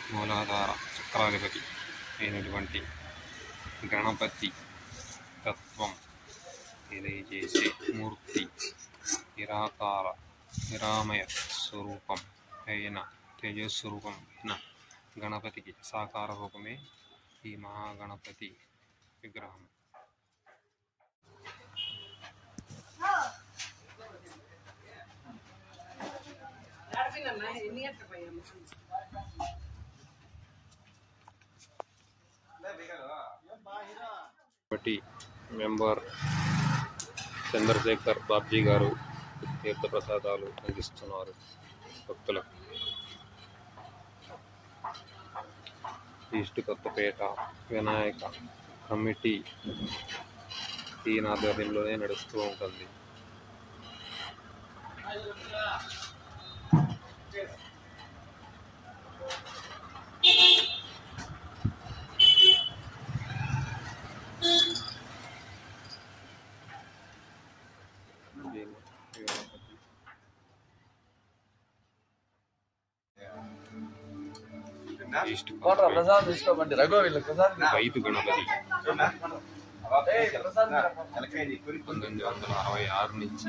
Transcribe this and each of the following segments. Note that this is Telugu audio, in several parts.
మూలాధార చక్రాధిపతి అయినటువంటి గణపతి తత్వం తెలియజేసే మూర్తి, నిరాకార నిరామయ స్వరూపం అయిన తేజస్వరూపం అయిన గణపతికి సాకార రూపమే ఈ మహాగణపతి విగ్రహం. కమిటీ మెంబర్ చంద్రశేఖర్ బాబ్జీ గారు తీర్థప్రసాదాలు అందిస్తున్నారు భక్తులకు. ఈస్ట్ కొత్తపేట వినాయక కమిటీ ఈయన ఆధ్వర్యంలోనే నడుస్తూ ఉంటుంది. ఈస్ట్ రైతు గణపతి 1966 నుంచి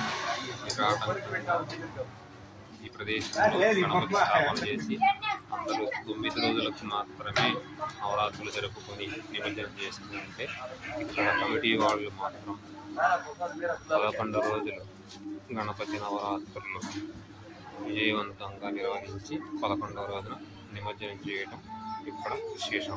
ఈ ప్రదేశంలో గణపతి స్థాపన చేసి అందరూ 9 రోజులకు మాత్రమే నవరాత్రులు జరుపుకొని నిమజ్జనం చేస్తుంటే, ఇక్కడ కమిటీ వాళ్ళు మాత్రం 11 రోజులు గణపతి నవరాత్రులు విజయవంతంగా నిర్వహించి 11వ రోజున నిమజ్జనం చేయడం ఇక్కడ విశేషం.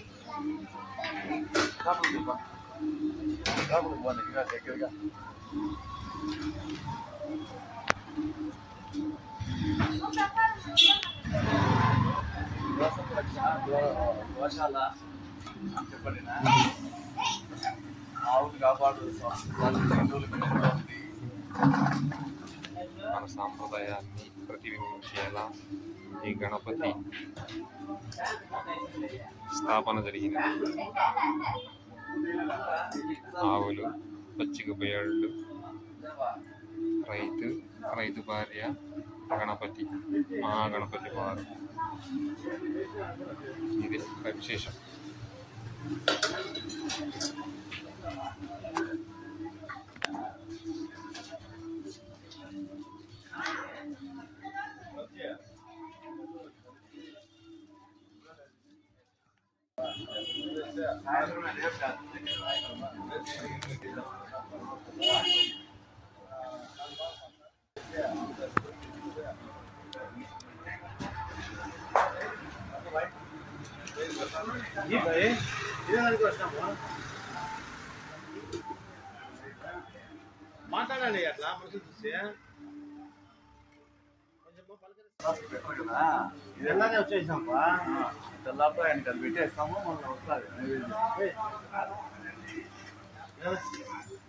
మన సాంప్రదాయాన్ని ప్రతిబింబించేలా ఈ గణపతి స్థాపన జరిగినది. ఆవులు, పచ్చిక బయళ్ళు, రైతు భార్య, గణపతి, మహాగణపతి వారు. ఇది విశేషం. మాట్లాడాలి అట్లా మనుషులు చూస్తే ఇదెల్లానే వచ్చేసాంపా. తెల్లాపో ఆయన కలిపి పెట్టేస్తాము, మనం వస్తుంది.